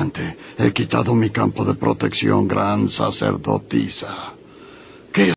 adelante. He quitado mi campo de protección, gran sacerdotisa.